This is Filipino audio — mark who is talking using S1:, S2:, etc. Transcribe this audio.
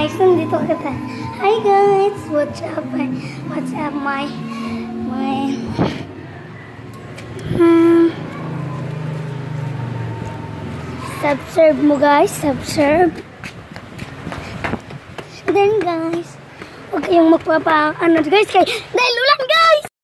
S1: guys, nandito kita. Hi guys, what's up my subserb mo guys, subserb. And then guys, huwag kayong magpapa, ano guys, dahil